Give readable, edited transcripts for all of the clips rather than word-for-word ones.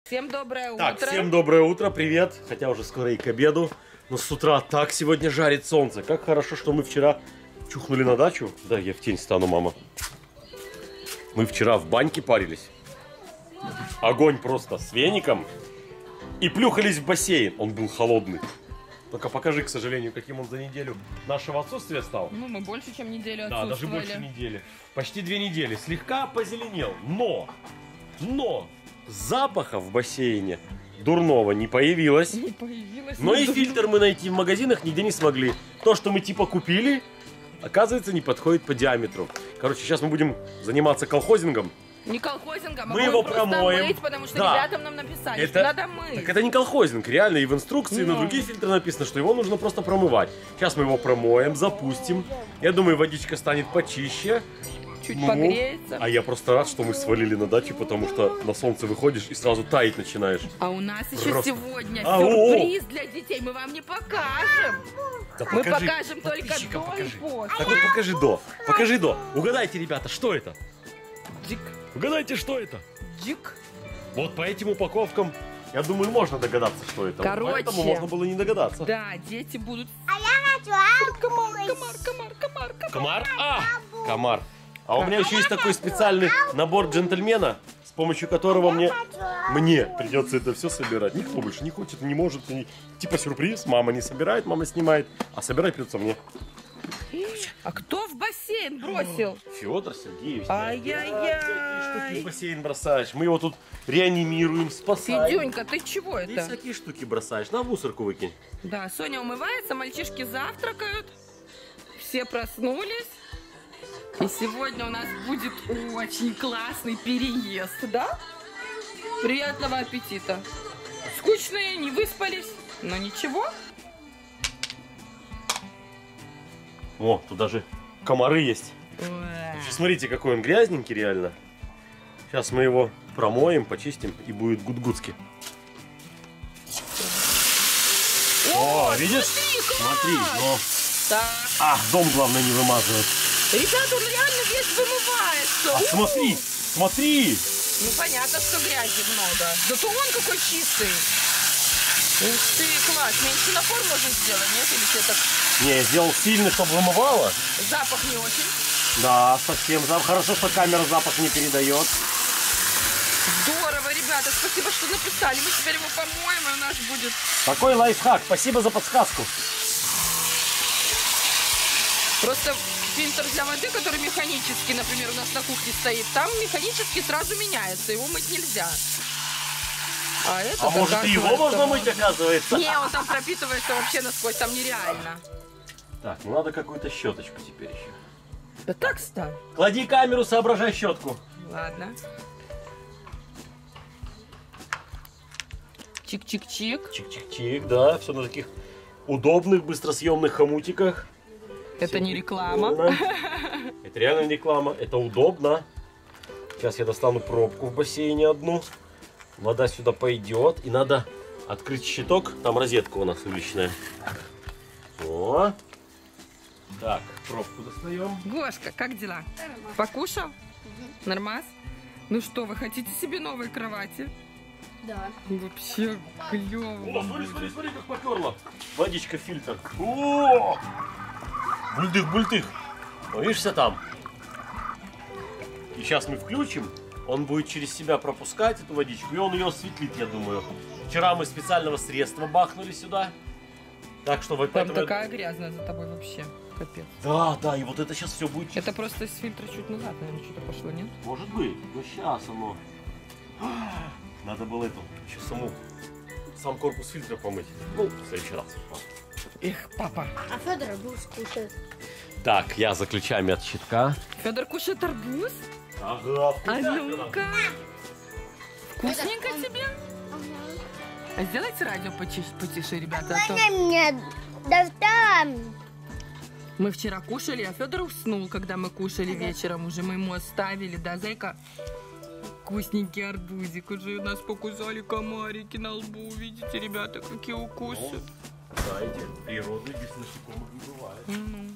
Всем доброе утро. Так, всем доброе утро, привет. Хотя уже скоро и к обеду. Но с утра так сегодня жарит солнце. Как хорошо, что мы вчера чухнули на дачу. Да, я в тень стану, мама. Мы вчера в баньке парились. Огонь просто с веником. И плюхались в бассейн. Он был холодный. Только покажи, к сожалению, каким он за неделю нашего отсутствия стал. Ну, мы больше, чем неделю Да, отсутствовали. даже больше недели. Почти 2 недели. Слегка позеленел. Но запаха в бассейне дурного не появилось. Не появилось. Но и фильтр мы найти в магазинах нигде не смогли. То, что мы типа купили, оказывается, не подходит по диаметру. Короче, сейчас мы будем заниматься колхозингом. Не колхозингом, Мы а его просто промоем. мыть, потому что Да. ребятам нам написали, что надо мыть. Так это не колхозинг, реально. И в инструкции на другие фильтры написано, что его нужно просто промывать. Сейчас мы его промоем, запустим. Я думаю, водичка станет почище. Чуть погреется. А я просто рад, что мы свалили на дачу, потому что на солнце выходишь и сразу таять начинаешь. А у нас еще Просто. сегодня Ау! сюрприз для детей. Мы вам не покажем. Да Мы покажи, покажем только подписчикам до и покажи. после. Так вот покажи до. Покажи до. Угадайте, ребята, что это? Дик, Угадайте, что это? дик. Вот по этим упаковкам, я думаю, можно догадаться, что это. Короче. Поэтому можно было не догадаться. Да, дети будут... Комар? А! Комар. А у меня еще есть такой специальный набор джентльмена, с помощью которого мне придется это все собирать. Никто больше не хочет, не может. Типа сюрприз. Мама не собирает, мама снимает. А собирать придется мне. А кто в бассейн бросил? Федор Сергеевич. Ай-яй-яй. Всякие штуки в бассейн бросаешь. Мы его тут реанимируем, спасаем. Федюнька, ты чего Ты это? всякие штуки бросаешь. На мусорку выкинь. Да, Соня умывается, мальчишки завтракают. Все проснулись. И сегодня у нас будет очень классный переезд, да? Приятного аппетита. Скучные, не выспались, но ничего. О, тут даже комары есть. Смотрите, какой он грязненький реально. Сейчас мы его промоем, почистим и будет гудгудски. О, видишь? Смотри, но... Так. дом главное не вымазывать. Ребята, он реально весь вымывается. Смотри, смотри. Ну понятно, что грязи много. Зато он какой чистый. Ух ты, класс. Меньше напор можно сделать, нет? Или тебе так... Не, я сделал сильно, чтобы вымывало. Запах не очень. Да, совсем. Хорошо, что камера запах не передает. Здорово, ребята. Спасибо, что написали. Мы теперь его помоем, и у нас будет... Такой лайфхак. Спасибо за подсказку. Просто фильтр для воды, который механический, например, у нас на кухне стоит, там механически сразу меняется. Его мыть нельзя. А это Может, и его можно мыть, оказывается? Не, он там пропитывается вообще насквозь, там нереально. Так, ну надо какую-то щеточку теперь еще. Да так ставь. Клади камеру, соображай щетку. Ладно. Чик-чик-чик. Чик-чик-чик, да, все на таких удобных, быстросъемных хомутиках. Это не реклама. Это реально не реклама, это удобно. Сейчас я достану пробку в бассейне одну. Вода сюда пойдет. И надо открыть щиток. Там розетка у нас уличная. О. Так, пробку достаем. Гошка, как дела? Покушал? Нормас? Ну что, вы хотите себе новые кровати? Да. Вообще клево. О, смотри, смотри, смотри, как поперло. Водичка, фильтр. О! Бультых-бультых. Видишься там? И сейчас мы включим. Он будет через себя пропускать эту водичку, и он ее осветлит, я думаю. Вчера мы специального средства бахнули сюда. Так что вот Там поэтому... такая грязная за тобой вообще. Капец. Да, да, и вот это сейчас все будет... Это просто из фильтра чуть назад, наверное, что-то пошло, нет? Может быть, но сейчас оно... Надо было эту, еще сам корпус фильтра помыть. Ну, в следующий раз. Эх, папа. А Федор будешь кушать. Так, я за ключами от щитка. Федор кушает арбуз? Ага, А ну-ка. Вкусненько тебе? А сделайте радио потише, ребята. А то... Мне там. Мы вчера кушали, а Федор уснул, когда мы кушали вечером уже. Мы ему оставили, да, зайка? Вкусненький арбузик. Уже нас покусали комарики на лбу. Видите, ребята, какие укусы. Знаете, природы без насекомых не бывает.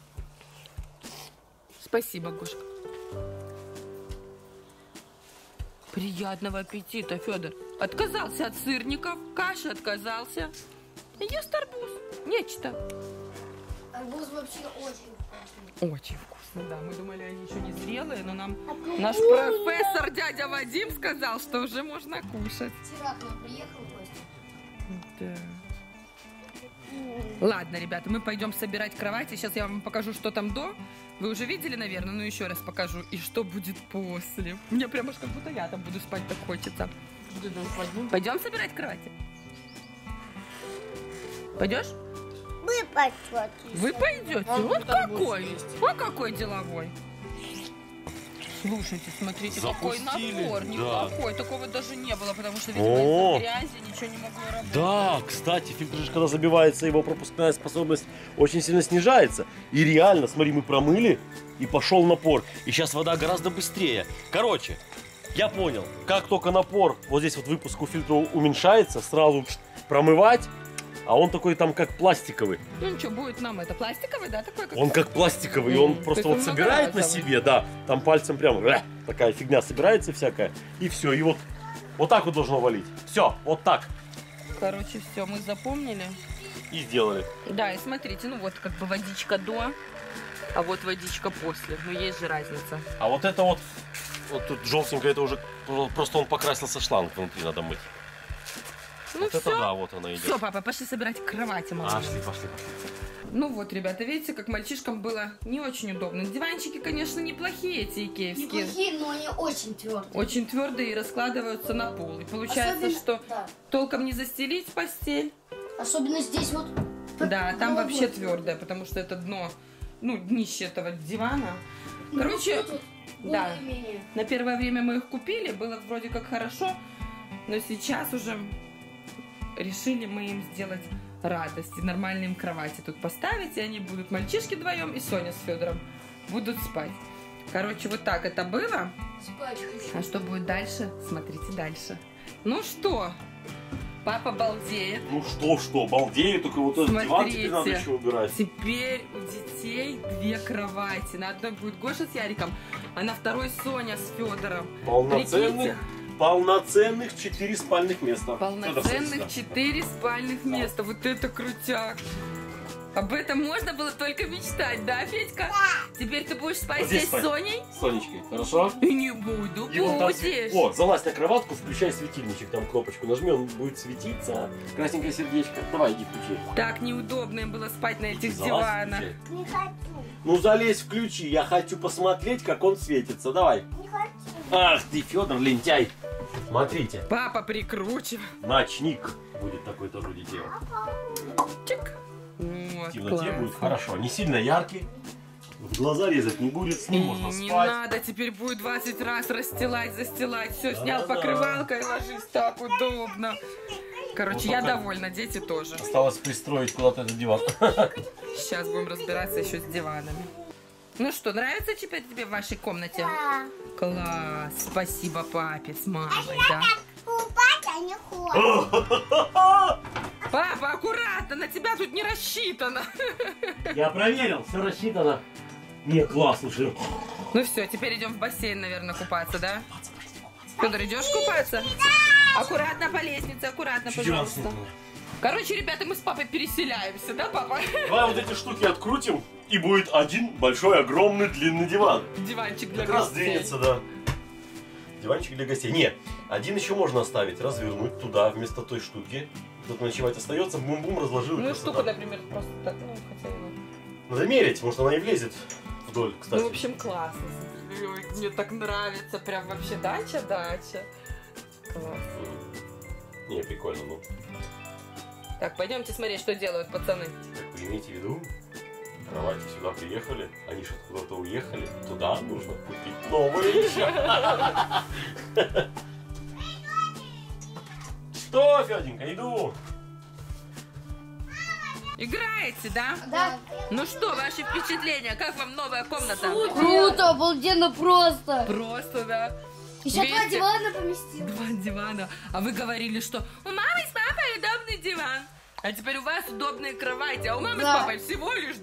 Спасибо, Гошка. Приятного аппетита, Федор. Отказался от сырников, каши отказался. И ест арбуз. Нечто. Арбуз вообще очень вкусный. Очень вкусно, да. Мы думали, они еще не зрелые, но нам наш профессор дядя Вадим сказал, что уже можно кушать. Вчера к нам приехал гость. Да. Ладно, ребята, мы пойдем собирать кровати. Сейчас я вам покажу, что там до. Вы уже видели, наверное, но еще раз покажу. И что будет после. Мне прям аж как будто я там буду спать, так хочется. Пойдем собирать кровати? Пойдешь? Вы пойдете. Вы пойдете? Вот какой. Вот какой деловой. Слушайте, смотрите, какой Запустили, напор. да. Неплохой. Такого даже не было, потому что, видимо, О! из-за грязи ничего не могло работать. Да, кстати, фильтр же, когда забивается, его пропускная способность очень сильно снижается. И реально, смотри, мы промыли, и пошел напор. И сейчас вода гораздо быстрее. Короче, я понял, как только напор, вот здесь вот выпуск у фильтра уменьшается, сразу промывать, а он такой там как пластиковый. Ну ничего, будет нам это пластиковый, да, такой? Как... Он как пластиковый, и он То просто есть вот он собирает на многоразовый. себе, да, там пальцем прям такая фигня собирается всякая, и все, и вот так вот должно валить. Все, вот так. Короче, все, мы запомнили. И сделали. Да, и смотрите, ну вот как бы водичка до, а вот водичка после. Ну есть же разница. А вот это вот тут желтенькое, это уже просто он покрасился шланг внутри, надо мыть. Ну Вот все. это да, вот она идет. Все, папа, пошли собирать кровати, мама. Пошли. Ну вот, ребята, видите, как мальчишкам было не очень удобно. Диванчики, конечно, неплохие эти икеевские. Неплохие, но они очень твердые. Очень твердые и раскладываются на пол. И получается, Особенно- что да. толком не застелить постель. Особенно здесь вот. Да, там Вот, вообще вот. твердое, потому что это дно, ну, днище этого дивана. Короче, Тут да. более-менее. На первое время мы их купили, было вроде как хорошо, но сейчас уже решили мы им сделать радость и нормальные им кровати тут поставить, и они будут, мальчишки вдвоем и Соня с Федором будут спать. Короче, вот так это было. Спать хочу. А что будет дальше? Смотрите дальше. Ну что, папа балдеет. Ну что, балдею, только вот этот диван теперь надо Смотрите. еще убирать. Теперь у детей 2 кровати. На одной будет Гоша с Яриком, а на второй Соня с Федором. Полноценных 4 спальных места. Полноценных 4 спальных места. Вот это крутяк. Об этом можно было только мечтать, да, Федька? Теперь ты будешь спать Вот здесь здесь с спать. Соней? С Сонечкой, хорошо? И не буду, И вон там будешь. О, залазь на кроватку, включай светильничек, там кнопочку нажми, он будет светиться. Красненькое сердечко. Давай, иди включи. Так неудобно им было спать на этих Залазь, диванах. включай. Не хочу. Ну залезь, включи, я хочу посмотреть, как он светится. Давай. Не хочу. Ах ты, Федор, лентяй. Смотрите, Папа прикручивает. ночник будет такой-то вроде дела. Чик. Вот, В темноте класс. будет хорошо, не сильно яркий. В глаза резать не будет, с ним можно Не спать. надо, теперь будет 20 раз расстилать, застилать. Все, Да-да-да. снял покрывалко и ложись, так удобно. Короче, Ну, я только- довольна, дети тоже. Осталось пристроить куда-то этот диван. Сейчас будем разбираться еще с диванами. Ну что, нравится теперь тебе в вашей комнате? Да. Класс, спасибо папе с мамой, да? Купать они ходят. Папа, аккуратно, на тебя тут не рассчитано. Я проверил, все рассчитано. Не, класс, слушай. Ну все, теперь идем в бассейн, наверное, купаться, да? Федор, идешь купаться? Аккуратно по лестнице, аккуратно, Чуть диван пожалуйста. сниму. Короче, ребята, мы с папой переселяемся, да, папа? Давай вот эти штуки открутим, и будет один большой, огромный, длинный диван. Диванчик для Как раз гостей. двинется, да. Диванчик для гостей. Не, один еще можно оставить, развернуть туда, вместо той штуки. Тут ночевать остается, бум-бум, разложил. и Ну, красота. штуку, например, просто так, ну, хотя бы. Надо мерить, может она и влезет вдоль, кстати. Ну, в общем, классно. Ой, мне так нравится, прям вообще дача. Класс. Не, прикольно, ну. Так, пойдемте смотреть, что делают пацаны. Так вы имеете в виду? Кровати сюда приехали, они же куда-то уехали. Туда нужно купить новые еще. Что, Феденька, иду. Играете, да? Да. Ну что, ваши впечатления? Как вам новая комната? Круто, обалденно просто. Просто, да. Еще 2 Видите? дивана поместилось. 2 дивана. А вы говорили, что у мамы с папой удобный диван. А теперь у вас удобные кровати, а у мамы Да. с папой всего лишь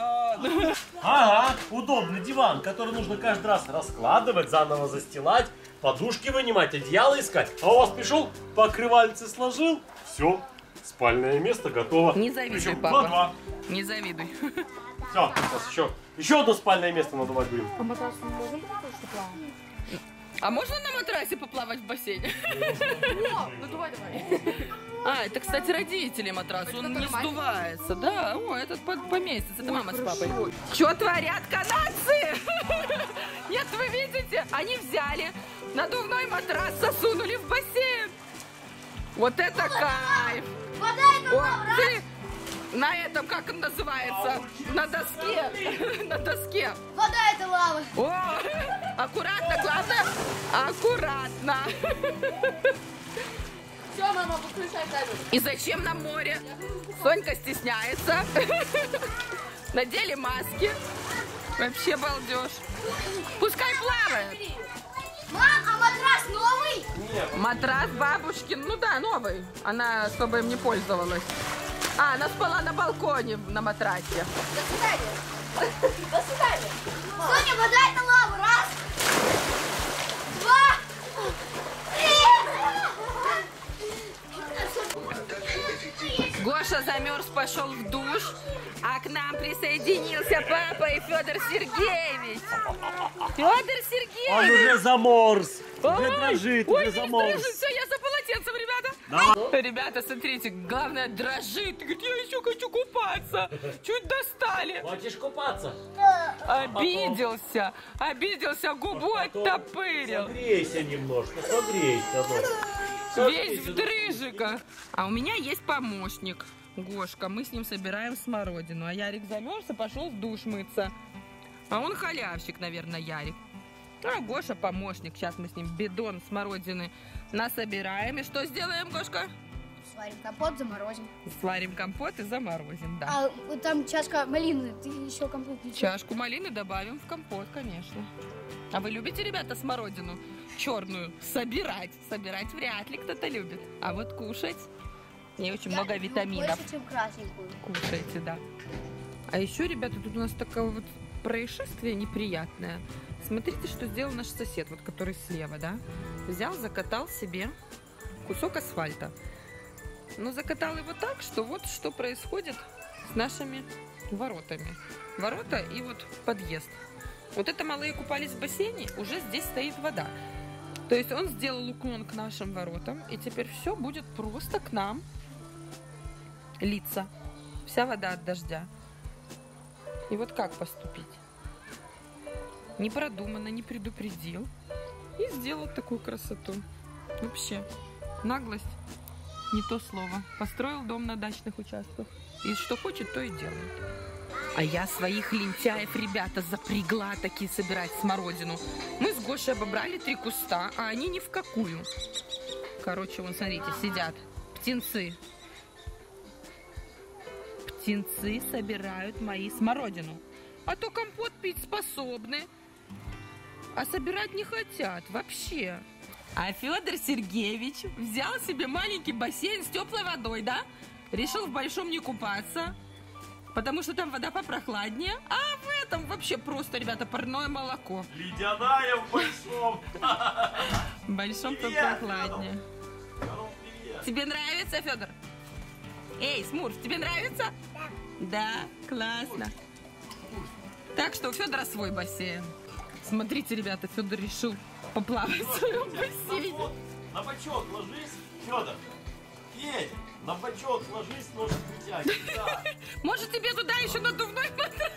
диван. Ага, удобный диван, который нужно каждый раз раскладывать, заново застилать, подушки вынимать, одеяло искать. А у вас пришел, покрывальце сложил, все, спальное место готово. Не завидуй, Причем папа. на 2. Не завидуй. Все, сейчас еще одно спальное место надувать будем. А матрас мы можем потому что плавать? А можно на матрасе поплавать в бассейне? Надувай давай. А, это, кстати, родители матрас, он не сдувается. Да, о, этот поместится, это мама с папой. Что творят канадцы? Нет, вы видите, они взяли надувной матрас, засунули в бассейн. Вот это кайф. Вода это О, лава, раз. ты на этом, как он называется, на доске, на доске. Вода это лава. О, аккуратно, главное, аккуратно. Все, мама, выключай камеру. И зачем нам море? Сонька стесняется. Надели маски. Вообще балдеж. Пускай плавает. Мам, а матрас новый? Нет. Матрас бабушкин, ну да, новый. Она особо им не пользовалась. А, она спала на балконе на матрасе. До свидания. До свидания. Соня, вода это лава. Раз. Два. Три. Гоша замерз, пошел в душ. А к нам присоединился папа и Федор Сергеевич. Федор Сергеевич! Он уже заморз, уже Ой, дрожит, ой, уже заморз. дрожит. Все, я за полотенцем, ребята. Давай. Ребята, смотрите, главное дрожит. Говорит, я еще хочу купаться. Чуть достали. Хочешь купаться? Обиделся, обиделся, губу оттопырил. Согрейся немножко, согрейся. Ну. Весь в дрыжиках. А у меня есть помощник. Гошка, мы с ним собираем смородину. А Ярик замерз и пошел в душ мыться. А он халявщик, наверное, Ярик. А Гоша помощник. Сейчас мы с ним бидон смородины насобираем. И что сделаем, Гошка? Сварим компот, заморозим. Сварим компот и заморозим, да. А вот там чашка малины, ты еще компот не Чашку малины добавим в компот, конечно. А вы любите, ребята, смородину черную? Собирать. Собирать вряд ли кто-то любит. А вот кушать. В ней очень много витаминов. Больше, чем красненькую. Кушайте, да. А еще, ребята, тут у нас такое вот происшествие неприятное. Смотрите, что сделал наш сосед, вот который слева, да? Взял, закатал себе кусок асфальта. Но закатал его так, что вот что происходит с нашими воротами. Ворота и вот подъезд. Вот это малые купались в бассейне, уже здесь стоит вода. То есть он сделал уклон к нашим воротам, и теперь все будет просто к нам литься. Вся вода от дождя. И вот как поступить? Не продуманно, не предупредил. И сделал такую красоту. Вообще, наглость не то слово. Построил дом на дачных участках. И что хочет, то и делает. А я своих лентяев, ребята, запрягла таки собирать смородину. Мы с Гошей обобрали 3 куста, а они ни в какую. Короче, вон, смотрите, сидят птенцы. Птенцы собирают мои смородину. А то компот пить способны, а собирать не хотят вообще. А Федор Сергеевич взял себе маленький бассейн с теплой водой, да? Решил в большом не купаться, потому что там вода попрохладнее. А в этом вообще просто, ребята, парное молоко. Ледяная в большом. В большом попрохладнее. Тебе нравится, Федор? Эй, Смурф, тебе нравится? Да, классно. Так что у Федора свой бассейн. Смотрите, ребята, Федор решил поплавать в своем бассейне. На бочок ложись, Федор. Едь, на бочок ложись, ножик вытягивай. Да. Может, тебе туда еще надувной матрас?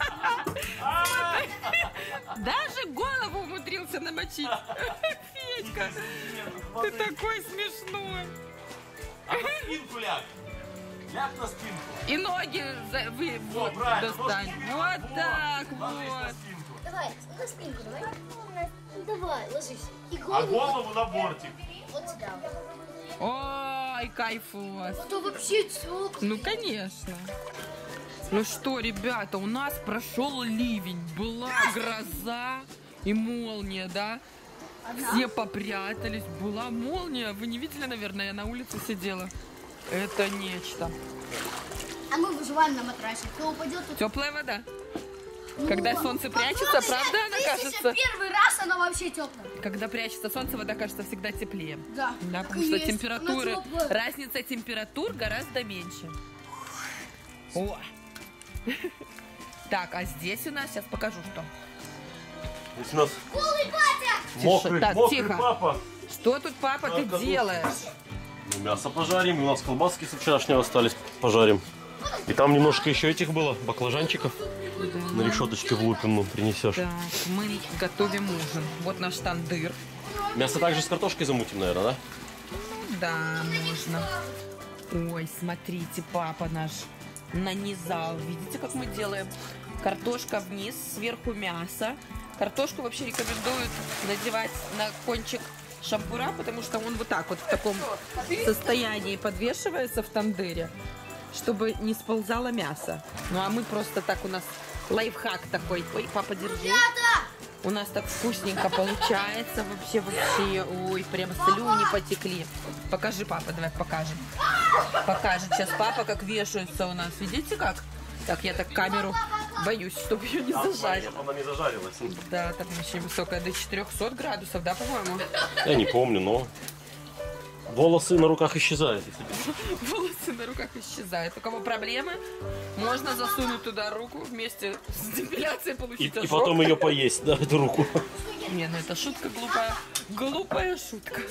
Даже голову умудрился намочить. Федька, ты такой смешной. А на спинку ляг. Ляг на спинку. И ноги вот, достань. Вот так вот. Давай, на спинку, давай. Давай, ложись. И А голову на бортик. вот сюда. Ой, кайфос. Это вообще тепло. Ну, конечно. Ну что, ребята, у нас прошел ливень. Была гроза и молния, да? Все попрятались. Была молния. Вы не видели, наверное, я на улице сидела. Это нечто. А мы выживаем на матрасе. Кто упадет, то... Теплая вода. Когда солнце прячется, правда, она кажется... Первый раз она вообще теплая. Когда прячется солнце, вода кажется всегда теплее. Да. Да, потому и что есть. температуры, Она теплая. разница температур гораздо меньше. О! Так, а здесь у нас, сейчас покажу, что. Здесь у нас Голый батя! мокрый, так, мокрый тихо. папа. Что тут, папа, ты Так, делаешь? Мы мясо пожарим, и у нас колбаски со вчерашнего остались, пожарим. И там немножко еще этих было, баклажанчиков. На решеточке в лупину принесешь. Так, мы готовим ужин. Вот наш тандыр. Мясо также с картошкой замутим, наверное, да? Да, можно. Ой, смотрите, папа наш нанизал. Видите, как мы делаем? Картошка вниз, сверху мясо. Картошку вообще рекомендуют надевать на кончик шампура, потому что он вот так вот в таком состоянии подвешивается в тандыре, чтобы не сползало мясо. Ну а мы просто так, у нас лайфхак такой. Ой, папа, держи. У нас так вкусненько получается. Вообще. Ой, прямо слюни потекли. Покажи, папа, давай покажем. Покажет сейчас папа, как вешаются у нас. Видите как? Так, я так камеру боюсь, чтобы ее не зажарила. Чтобы она не зажарилась. Да, там еще высокая до 400 градусов, да, по-моему? Я не помню, но волосы на руках исчезают. Если... Волосы на руках исчезают. У кого проблемы, можно засунуть туда руку вместе с депиляцией, получить И ожог. потом ее поесть, да, эту руку. Не, ну это шутка глупая. Глупая шутка.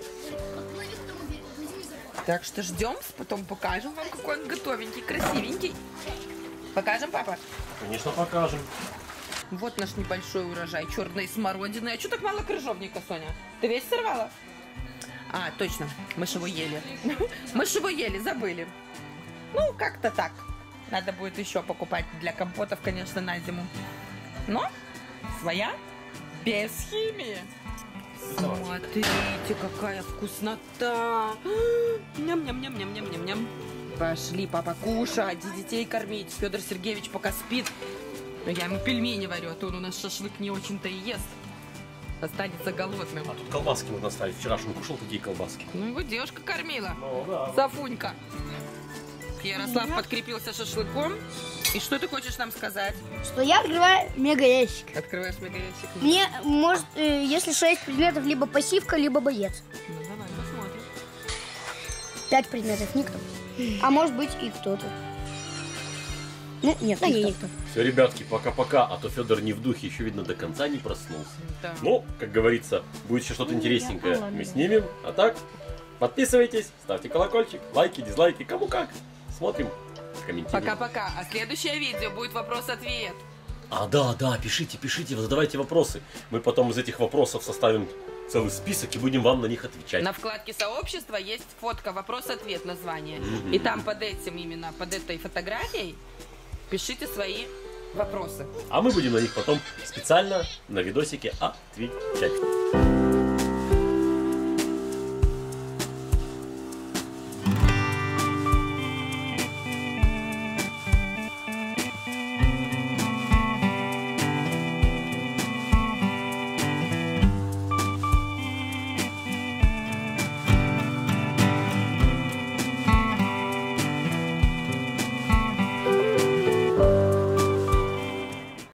Так что ждем, потом покажем вам, какой он готовенький, красивенький. Покажем, папа? Конечно, покажем. Вот наш небольшой урожай черной смородины. А что так мало крыжовника, Соня? Ты весь сорвала? А, точно, мы ж его ели. Мы ж его ели, забыли. Ну, как-то так. Надо будет еще покупать для компотов, конечно, на зиму. Но своя, без химии. Смотрите, какая вкуснота. Ням-ням-ням-ням-ням-ням-ням. Пошли, папа, кушать, детей кормить. Федор Сергеевич пока спит. Но я ему пельмени варю, а то он у нас шашлык не очень-то и ест. Останется голодным. А тут колбаски можно оставить. Вчера он кушал такие колбаски. Ну, его девушка кормила. Ну, да. Сафунька. Ярослав подкрепился шашлыком. И что ты хочешь нам сказать? Что я открываю мега ящик. Открываешь мегаячик. Мне, может, если 6 предметов, либо пассивка, либо боец. Ну, давай посмотрим. 5 предметов никто. А может быть и кто-то. Ну, нет, никто. Все, ребятки, пока-пока, а то Федор не в духе, еще видно, до конца не проснулся. Да. Ну, как говорится, будет еще что-то интересненькое, мы снимем. А так, подписывайтесь, ставьте колокольчик, лайки, дизлайки, кому как. Смотрим, комментируем. Пока-пока. А следующее видео будет вопрос-ответ. А, да, пишите, задавайте вопросы. Мы потом из этих вопросов составим целый список и будем вам на них отвечать. На вкладке сообщества есть фотка вопрос-ответ название. И там под этим, именно под этой фотографией, пишите свои вопросы. А мы будем на них потом специально на видосике отвечать.